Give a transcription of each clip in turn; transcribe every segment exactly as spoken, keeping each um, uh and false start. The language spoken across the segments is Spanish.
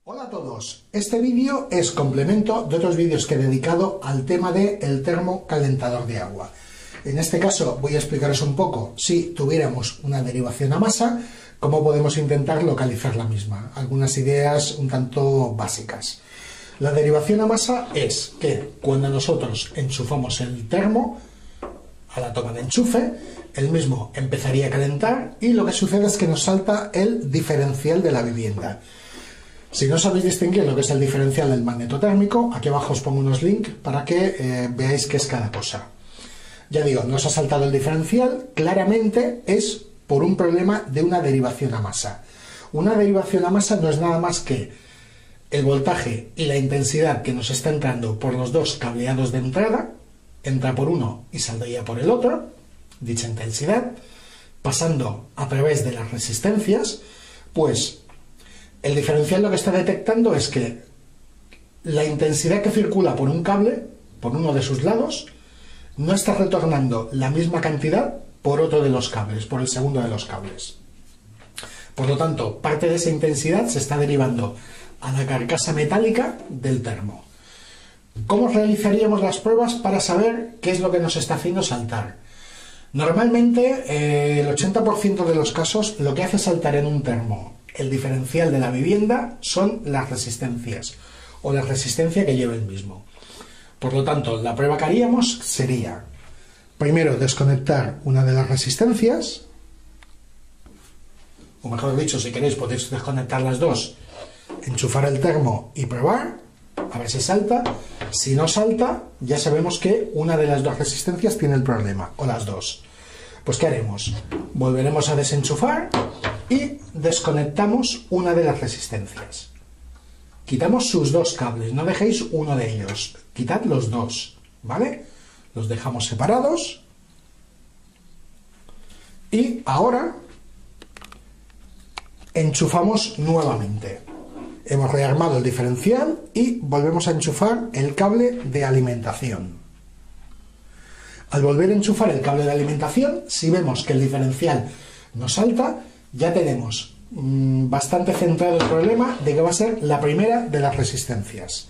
Hola a todos, este vídeo es complemento de otros vídeos que he dedicado al tema del termocalentador de agua. En este caso voy a explicaros un poco, si tuviéramos una derivación a masa, cómo podemos intentar localizar la misma. Algunas ideas un tanto básicas. La derivación a masa es que cuando nosotros enchufamos el termo a la toma de enchufe, el mismo empezaría a calentar y lo que sucede es que nos salta el diferencial de la vivienda. Si no sabéis distinguir lo que es el diferencial del magnetotérmico, aquí abajo os pongo unos links para que eh, veáis qué es cada cosa. Ya digo, nos ha saltado el diferencial, claramente es por un problema de una derivación a masa. Una derivación a masa no es nada más que el voltaje y la intensidad que nos está entrando por los dos cableados de entrada, entra por uno y saldría por el otro, dicha intensidad, pasando a través de las resistencias, pues el diferencial lo que está detectando es que la intensidad que circula por un cable, por uno de sus lados, no está retornando la misma cantidad por otro de los cables, por el segundo de los cables. Por lo tanto, parte de esa intensidad se está derivando a la carcasa metálica del termo. ¿Cómo realizaríamos las pruebas para saber qué es lo que nos está haciendo saltar? Normalmente, eh, el ochenta por ciento de los casos, lo que hace saltar en un termo el diferencial de la vivienda son las resistencias o la resistencia que lleva el mismo. Por lo tanto, la prueba que haríamos sería, primero, desconectar una de las resistencias, o mejor dicho, si queréis podéis desconectar las dos, enchufar el termo y probar, a ver si salta. Si no salta, ya sabemos que una de las dos resistencias tiene el problema, o las dos. Pues ¿qué haremos? Volveremos a desenchufar y desconectamos una de las resistencias. Quitamos sus dos cables, no dejéis uno de ellos, quitad los dos, ¿vale? Los dejamos separados y ahora enchufamos nuevamente. Hemos rearmado el diferencial y volvemos a enchufar el cable de alimentación. Al volver a enchufar el cable de alimentación, si vemos que el diferencial nos salta, ya tenemos mmm, bastante centrado el problema de que va a ser la primera de las resistencias.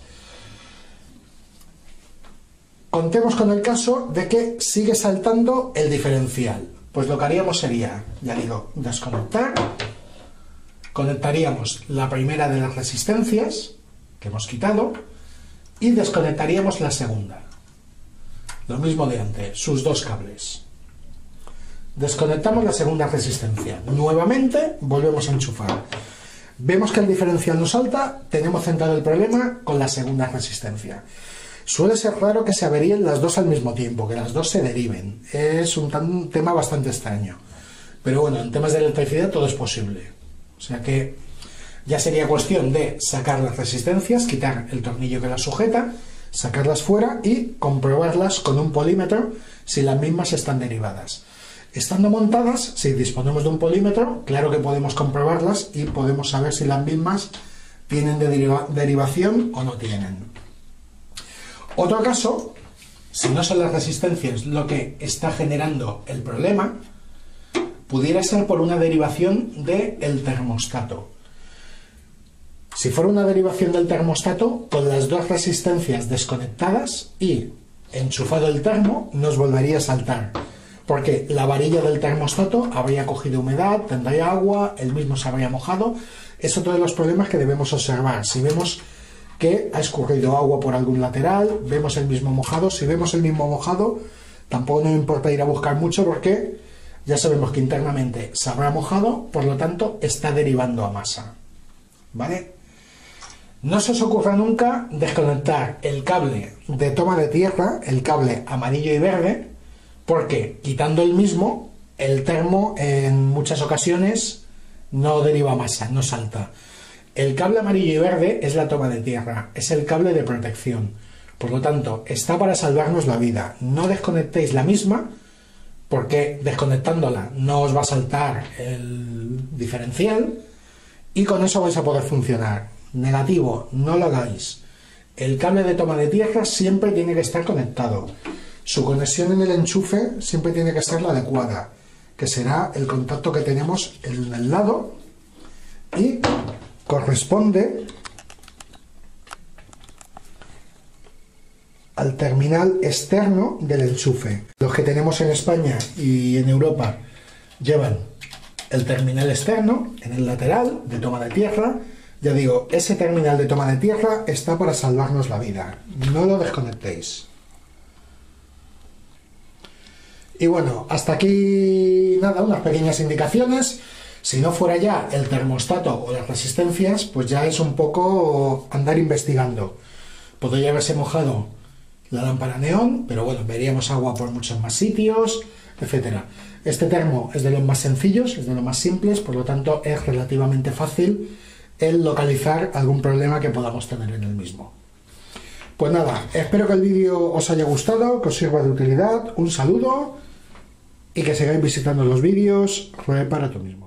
Contemos con el caso de que sigue saltando el diferencial. Pues lo que haríamos sería, ya digo, desconectar, conectaríamos la primera de las resistencias que hemos quitado y desconectaríamos la segunda. Lo mismo de antes, sus dos cables. Desconectamos la segunda resistencia. Nuevamente volvemos a enchufar. Vemos que el diferencial nos salta, tenemos centrado el problema con la segunda resistencia. Suele ser raro que se averíen las dos al mismo tiempo, que las dos se deriven. Es un, un tema bastante extraño. Pero bueno, en temas de electricidad todo es posible. O sea que ya sería cuestión de sacar las resistencias, quitar el tornillo que las sujeta, sacarlas fuera y comprobarlas con un polímetro si las mismas están derivadas. Estando montadas, si disponemos de un polímetro, claro que podemos comprobarlas y podemos saber si las mismas tienen de deriva derivación o no tienen. Otro caso, si no son las resistencias lo que está generando el problema, pudiera ser por una derivación del termostato. Si fuera una derivación del termostato, con las dos resistencias desconectadas y enchufado el termo, nos volvería a saltar. Porque la varilla del termostato habría cogido humedad, tendría agua, el mismo se habría mojado. Es otro de los problemas que debemos observar. Si vemos que ha escurrido agua por algún lateral, vemos el mismo mojado. Si vemos el mismo mojado, tampoco nos importa ir a buscar mucho porque ya sabemos que internamente se habrá mojado, por lo tanto está derivando a masa. ¿Vale? No se os ocurra nunca desconectar el cable de toma de tierra, el cable amarillo y verde, porque quitando el mismo, el termo en muchas ocasiones no deriva masa, no salta. El cable amarillo y verde es la toma de tierra, es el cable de protección. Por lo tanto, está para salvarnos la vida. No desconectéis la misma, porque desconectándola no os va a saltar el diferencial y con eso vais a poder funcionar. Negativo, no lo hagáis. El cable de toma de tierra siempre tiene que estar conectado. Su conexión en el enchufe siempre tiene que ser la adecuada, que será el contacto que tenemos en el lado y corresponde al terminal externo del enchufe. Los que tenemos en España y en Europa llevan el terminal externo en el lateral de toma de tierra. Ya digo, ese terminal de toma de tierra está para salvarnos la vida. No lo desconectéis. Y bueno, hasta aquí nada, unas pequeñas indicaciones. Si no fuera ya el termostato o las resistencias, pues ya es un poco andar investigando. Podría haberse mojado la lámpara neón, pero bueno, veríamos agua por muchos más sitios, etcétera. Este termo es de los más sencillos, es de los más simples, por lo tanto es relativamente fácil el localizar algún problema que podamos tener en el mismo. Pues nada, espero que el vídeo os haya gustado, que os sirva de utilidad. Un saludo y que sigáis visitando los vídeos. Repara tú mismo.